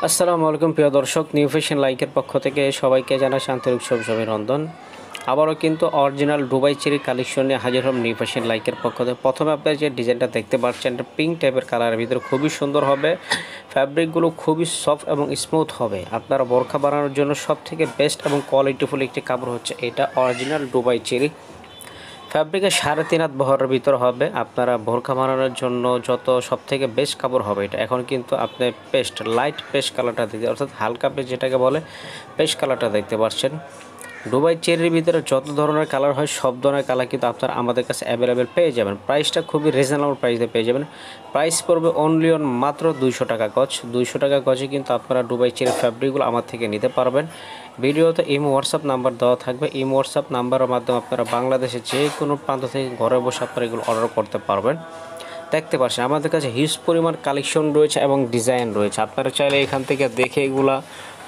আসসালামু আলাইকুম প্রিয় দর্শক, নিউ ফ্যাশন লাইকের পক্ষ থেকে সবাইকে জানাই আন্তরিক শুভেচ্ছা অভিনন্দন। আবারও কিন্তু অরিজিনাল দুবাই চেরি কালেকশন নিয়ে হাজির হলাম নিউ ফ্যাশন লাইকের পক্ষ থেকে। প্রথমে আপনারা যে ডিজাইনটা দেখতে পাচ্ছেন, এটা পিঙ্ক টাইপের কালারের ভিতরে খুবই সুন্দর হবে। ফ্যাব্রিকগুলো খুবই সফট এবং স্মুথ হবে। আপনারা বোরখা বানানোর জন্য সবথেকে বেস্ট এবং কোয়ালিটিফুল একটি কাপড় হচ্ছে এটা অরিজিনাল দুবাই চেরি। ফ্যাব্রিকের 3.5 হাত বহরের ভিতর হবে। আপনারা বোরখা বানানোর জন্য যত সবথেকে বেস্ট কাপড় হবে এটা। এখন কিন্তু আপনি পেস্ট লাইট পেস্ট কালারটা দেখতে, অর্থাৎ হালকা পেস্ট যেটাকে বলে পেস্ট কালারটা দেখতে পাচ্ছেন। দুবাই চেরির ভিতরে যত ধরনের কালার হয় সব ধরনের কালার কিন্তু আপনারা আমাদের কাছে অ্যাভেলেবেল পেয়ে যাবেন। প্রাইসটা খুবই রিজনেবল প্রাইসে পেয়ে যাবেন। প্রাইস পড়বে অনলি অন মাত্র 200 টাকা গজ। 200 টাকা গজে কিন্তু আপনারা দুবাই চেরির ফ্যাব্রিকগুলো আমার থেকে নিতে পারবেন। ভিডিওতে ইমো হোয়াটসঅ্যাপ নাম্বার দেওয়া থাকবে। ইমো হোয়াটসঅ্যাপ নাম্বারের মাধ্যমে আপনারা বাংলাদেশে যে কোনো প্রান্ত থেকে ঘরে বসে আপনারা এগুলো অর্ডার করতে পারবেন। দেখতে পাচ্ছেন আমাদের কাছে হিউজ পরিমাণ কালেকশন রয়েছে এবং ডিজাইন রয়েছে। আপনারা চাইলে এখান থেকে দেখে এগুলা,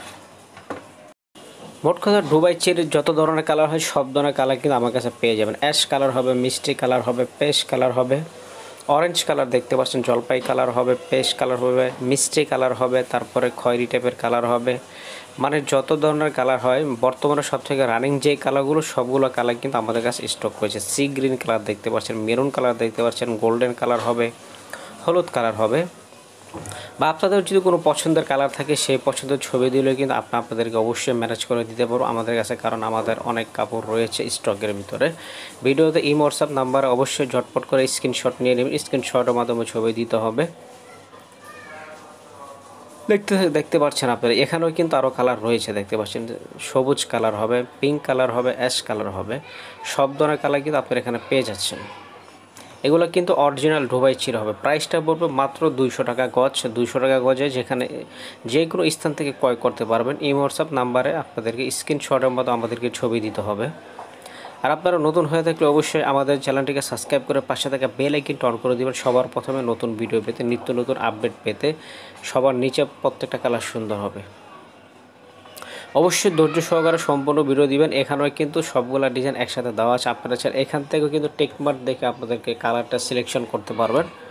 মোট কথা দুবাই চেরির যত ধরনের কালার হয় সব ধরনের কালার কিন্তু আমার কাছে পেয়ে যাবেন। অ্যাশ কালার হবে, মিষ্টি কালার হবে, পেস্ট কালার হবে, অরেঞ্জ কালার দেখতে পাচ্ছেন, জলপাই কালার হবে, পেস্ট কালার হবে, মিষ্টি কালার হবে, তারপরে খয়েরি টাইপের কালার হবে। মানে যত ধরনের কালার হয় বর্তমানে সবথেকে রানিং যে কালারগুলো সবগুলো কালার কিন্তু আমাদের কাছে স্টক রয়েছে। সি গ্রিন কালার দেখতে পাচ্ছেন, মেরুন কালার দেখতে পাচ্ছেন, গোল্ডেন কালার হবে, হলুদ কালার হবে। বা আপনাদের যদি কোনো পছন্দের কালার থাকে সেই পছন্দের ছবি দিলেও কিন্তু আপনাদেরকে অবশ্যই ম্যানেজ করে দিতে পারবো আমাদের কাছে, কারণ আমাদের অনেক কাপড় রয়েছে স্টকের ভিতরে। ভিডিওতে ইমো হোয়াটসঅ্যাপ নাম্বারে অবশ্যই ঝটপট করে স্ক্রিনশট নিয়ে নেবেন। স্ক্রিনশটের মাধ্যমে ছবি দিতে হবে। দেখতে পাচ্ছেন আপনারা এখানেও কিন্তু আরও কালার রয়েছে। দেখতে পাচ্ছেন সবুজ কালার হবে, পিঙ্ক কালার হবে, অ্যাশ কালার হবে। সব ধরনের কালার কিন্তু আপনারা এখানে পেয়ে যাচ্ছেন। এগুলো কিন্তু অরিজিনাল দুবাই চেরি হবে। প্রাইসটা পড়বে মাত্র 200 টাকা গজ। 200 টাকা গজে যেখানে যে কোনো স্থান থেকে ক্রয় করতে পারবেন। এই হোয়াটসঅ্যাপ নাম্বারে আপনাদেরকে স্ক্রিনশটের মতো আমাদেরকে ছবি দিতে হবে। আর আপনারা নতুন হয়ে থাকলে অবশ্যই আমাদের চ্যানেলটিকে সাবস্ক্রাইব করে পাশে থাকা বেল আইকনটি অন করে দেবেন সবার প্রথমে নতুন ভিডিও পেতে, নিত্য নতুন আপডেট পেতে। সবার নিচে প্রত্যেকটা কালার সুন্দর হবে। অবশ্যই ধৈর্য সহকারে সম্পূর্ণ ভিডিও দিবেন। এখানেও কিন্তু সবগুলা ডিজাইন একসাথে দেওয়া আছে। আপনারা চান এখান থেকেও কিন্তু টেকমার্ক দেখে আপনাদেরকে কালারটা সিলেকশন করতে পারবেন।